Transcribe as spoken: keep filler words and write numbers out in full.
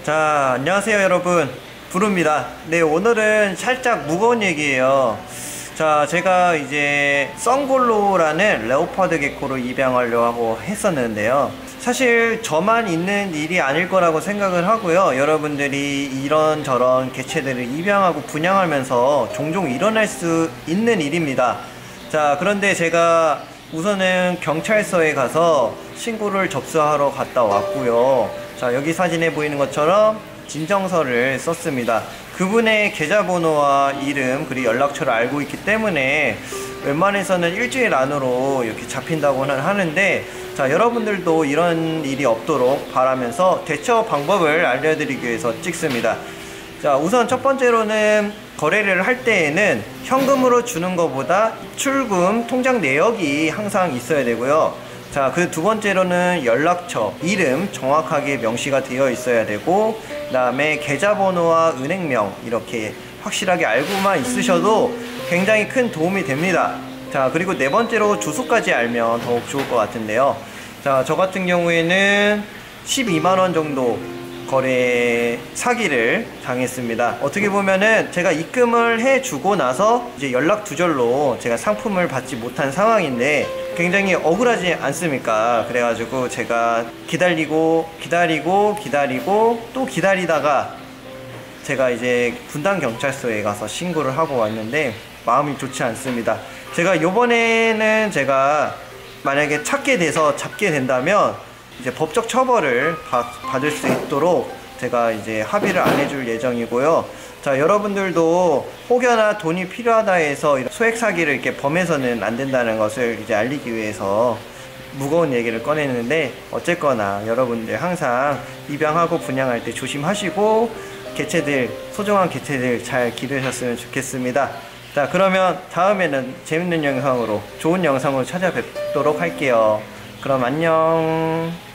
자, 안녕하세요 여러분, 부릅니다. 네, 오늘은 살짝 무거운 얘기예요. 자, 제가 이제 썬골로라는 레오파드 개코로 입양하려고 하고 했었는데요, 사실 저만 있는 일이 아닐 거라고 생각을 하고요, 여러분들이 이런저런 개체들을 입양하고 분양하면서 종종 일어날 수 있는 일입니다. 자, 그런데 제가 우선은 경찰서에 가서 신고를 접수하러 갔다 왔고요. 자, 여기 사진에 보이는 것처럼 진정서를 썼습니다. 그분의 계좌번호와 이름 그리고 연락처를 알고 있기 때문에 웬만해서는 일주일 안으로 이렇게 잡힌다고는 하는데, 자, 여러분들도 이런 일이 없도록 바라면서 대처 방법을 알려드리기 위해서 찍습니다. 자, 우선 첫 번째로는 거래를 할 때에는 현금으로 주는 것보다 입출금 통장 내역이 항상 있어야 되고요. 자, 그 두 번째로는 연락처, 이름 정확하게 명시가 되어 있어야 되고, 그 다음에 계좌번호와 은행명 이렇게 확실하게 알고만 있으셔도 굉장히 큰 도움이 됩니다. 자, 그리고 네 번째로 주소까지 알면 더욱 좋을 것 같은데요. 자, 저 같은 경우에는 십이만 원 정도 거래 사기를 당했습니다. 어떻게 보면은 제가 입금을 해주고 나서 이제 연락 두절로 제가 상품을 받지 못한 상황인데 굉장히 억울하지 않습니까? 그래가지고 제가 기다리고 기다리고 기다리고 또 기다리다가 제가 이제 분당경찰서에 가서 신고를 하고 왔는데 마음이 좋지 않습니다. 제가 요번에는 제가 만약에 찾게 돼서 잡게 된다면 이제 법적 처벌을 받, 받을 수 있도록 제가 이제 합의를 안 해줄 예정이고요. 자, 여러분들도 혹여나 돈이 필요하다 해서 소액 사기를 이렇게 범해서는 안 된다는 것을 이제 알리기 위해서 무거운 얘기를 꺼내는데, 어쨌거나 여러분들 항상 입양하고 분양할 때 조심하시고 개체들, 소중한 개체들 잘 기르셨으면 좋겠습니다. 자, 그러면 다음에는 재밌는 영상으로, 좋은 영상으로 찾아뵙도록 할게요. 그럼 안녕.